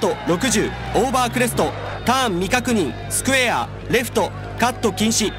ト60オーバークレストターン未確認スクエアレフトカット禁止。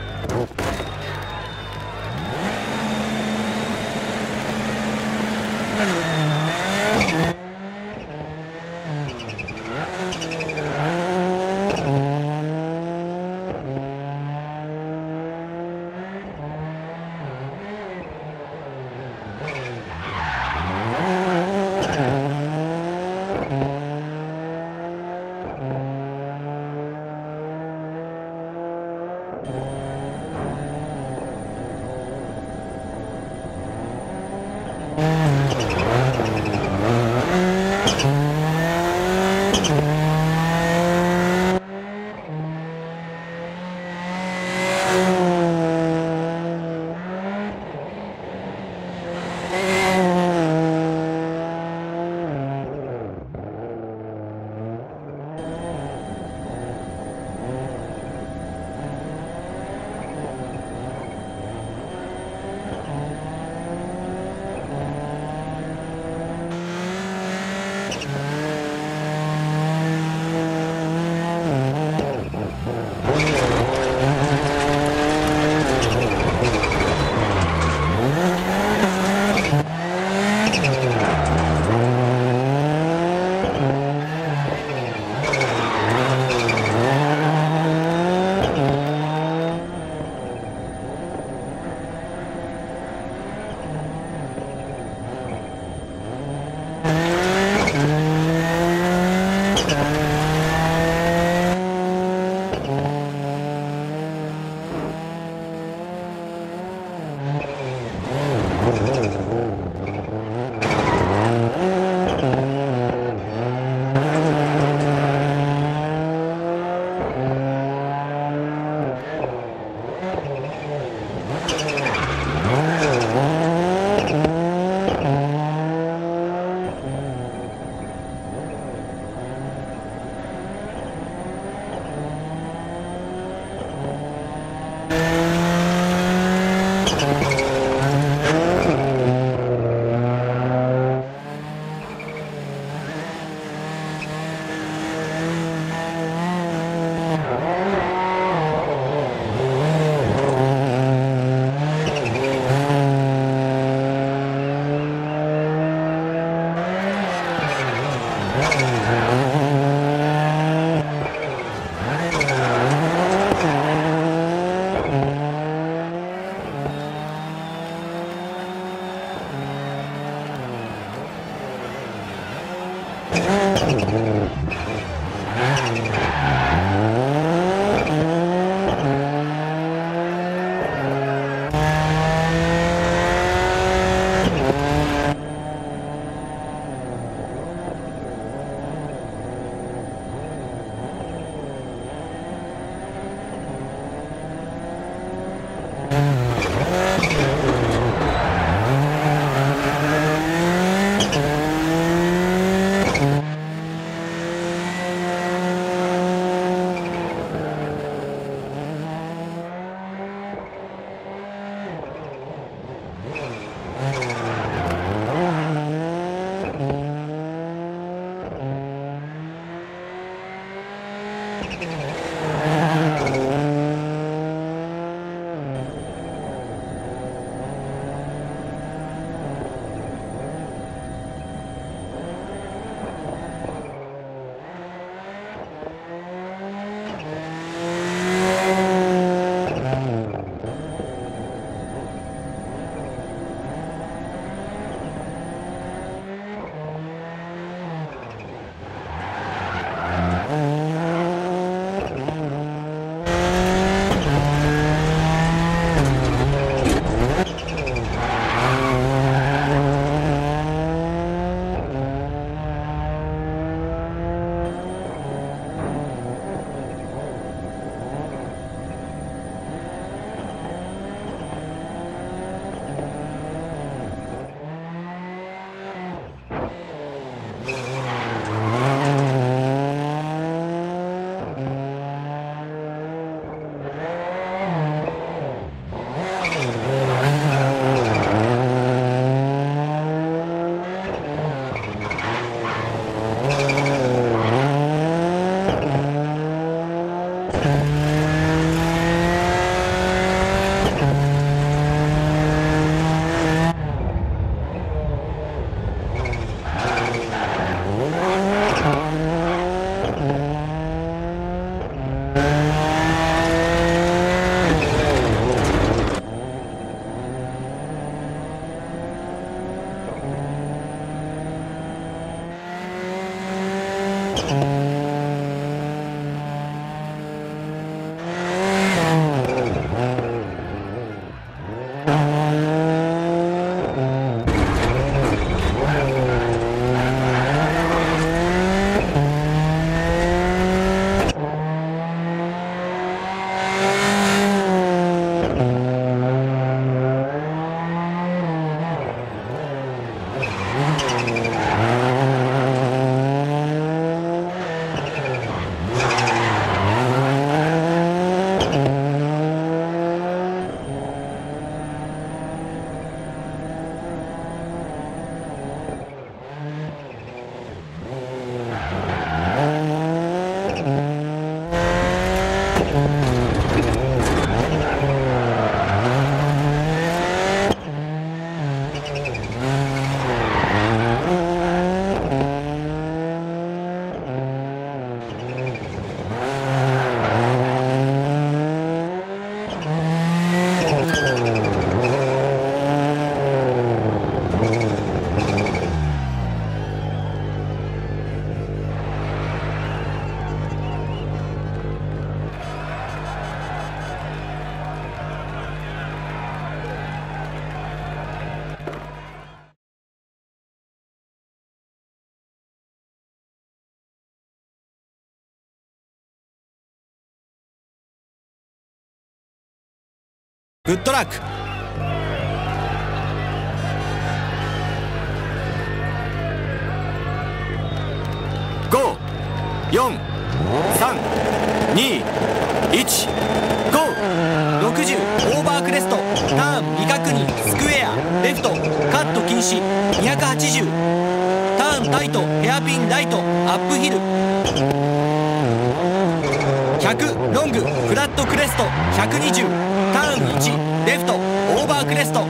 グッドラック。5、4、3、2、1、ゴー。60オーバークレスト、ターン未確認、スクエアレフトカット禁止。280ターンタイト、ヘアピンライトアップヒル。100ロングフラットクレスト、120ターン1レフトオーバークレスト。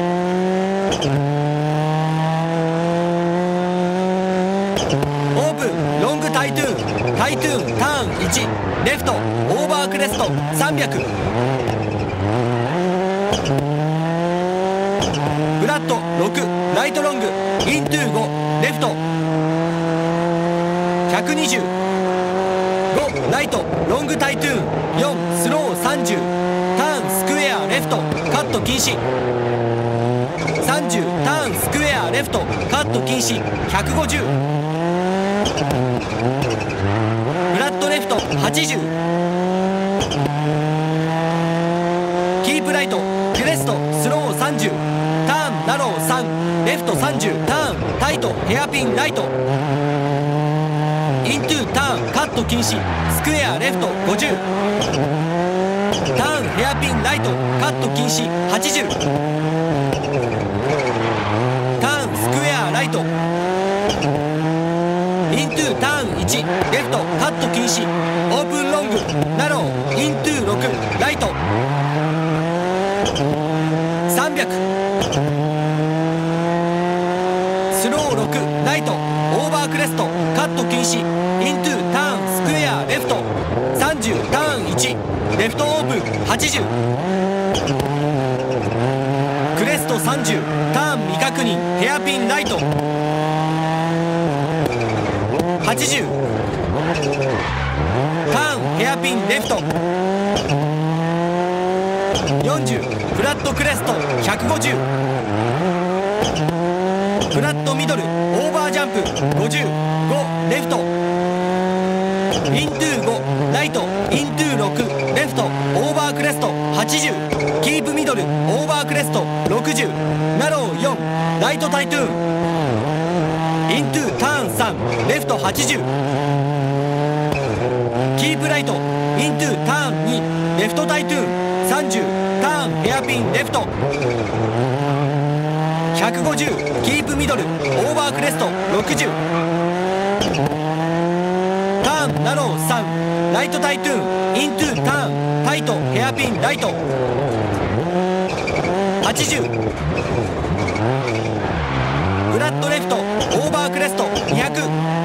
オープンロングタイトゥーン、タイトゥーンターン1レフトオーバークレスト300。フラット6ライトロングイントゥー5レフト。1205ライトロングタイトゥーン4スロー30ターンスクエアレフトカット禁止。30ターンスクエアレフトカット禁止。150フラットレフト80キープライトクレストスロー30ターンナロー3レフト30ターンタイトヘアピンライトイントゥーターンカット禁止。スクエアレフト50ターンヘアピンライトカット禁止。80ターンスクエアライトイントゥーターン1レフトカット禁止。オープンロングナローイントゥー6ライト300スロー6ライトオーバークレストカット禁止。イントゥーターンスクエアレフト30ターン1レフトオープン80クレスト30ターン未確認ヘアピンライト80ターンヘアピンレフト40フラットクレスト150フラットミドルオーバージャンプ55レフトイントゥー5ライトイントゥー6レフトオーバークレスト80キープミドルオーバークレスト60ナロー4ライトタイトゥーンイントゥーターン3レフト80キープライトイントゥーターン2レフトタイトゥーン30ターンヘアピンレフト150キープミドルオーバークレスト60ターンナロー3ライトタイトゥーンイントゥーターンタイトヘアピンライト80フラットレフトオーバークレスト200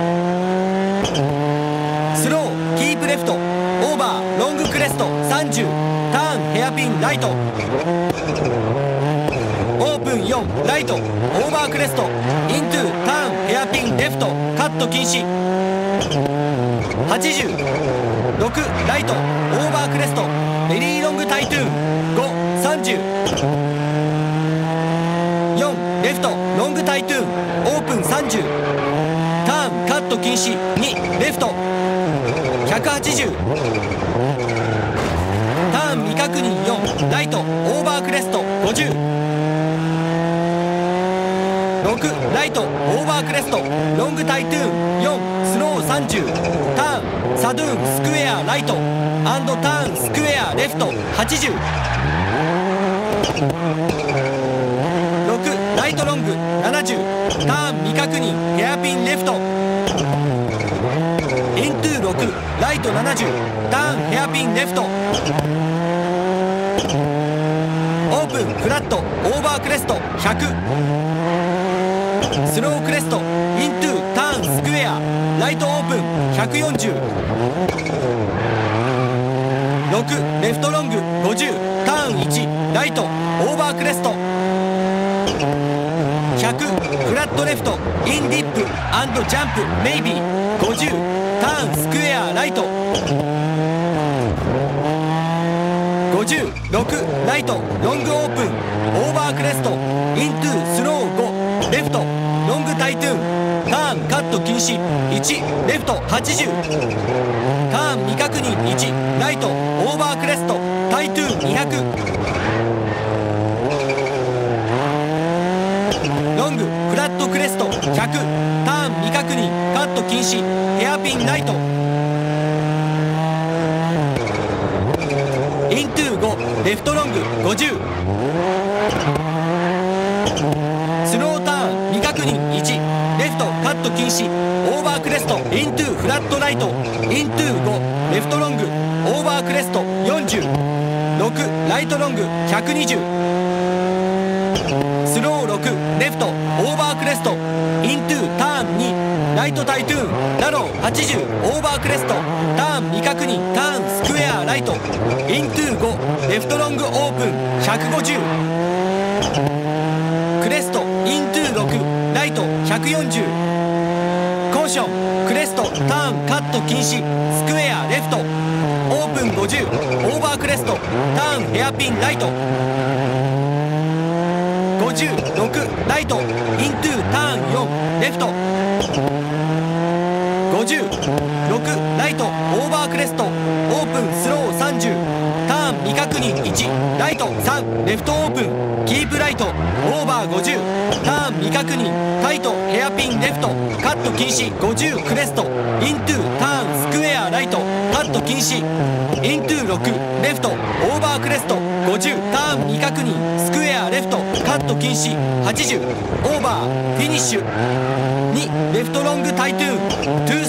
スローキープレフトオーバーロングクレスト30ターンヘアピンライトオープン4ライトオーバークレストイントゥーターンヘアピンレフトカット禁止80 6ライトオーバークレストベリーロングタイトゥーン5 30 4レフトロングタイトゥーンオープン30ターンカット禁止2レフト180ターン未確認4ライトオーバークレスト50 6ライトオーバークレストロングタイトゥーン4スロー30ターンサドゥーンスクエアライトアンドターンスクエアレフト80 6ライトロング70ターン未確認ヘアピンレフトイントゥー6ライト70ターンヘアピンレフトオープンフラットオーバークレスト100スロークレストイントゥーターンスクエアライトオープン140 6レフトロング50ターン1ライトオーバークレスト100フラットレフトインディップアンドジャンプメイビー50ターンスクエアライト56ライトロングオープンオーバークレストイントゥースロー5レフトロングタイトゥーンターンカット禁止1レフト80ターン未確認1ライトオーバークレストタイトゥーン200 トクレスト100、ターン未確認、カット禁止、ヘアピンライト、イントゥー5、レフトロング50、スローターン未確認1、レフトカット禁止、オーバークレスト、イントゥーフラットライト、イントゥー5、レフトロング、オーバークレスト40、6、ライトロング120、スロー6、レフトオーバークレスト、イントゥーターン2、ライトタイトゥーン、ナロー80、オーバークレスト、ターン未確認、ターンスクエアライト、イントゥー5、レフトロングオープン150、クレストイントゥー6、ライト140、コーションクレストターンカット禁止、スクエアレフトオープン50、オーバークレストターンヘアピンライト56、ライトイントゥーターン4、レフト50、6、ライトオーバークレストオープンスロー30、ターン未確認1、ライト3、レフトオープンキープライトオーバー50、ターン未確認タイトヘアピンレフトカット禁止50、クレストイントゥーターンスクエアライトカット禁止、イントゥー6、レフトオーバークレスト50、ターン未確認スクエアレフトカット禁止80、オーバーフィニッシュ2、レフトロングタイトゥーン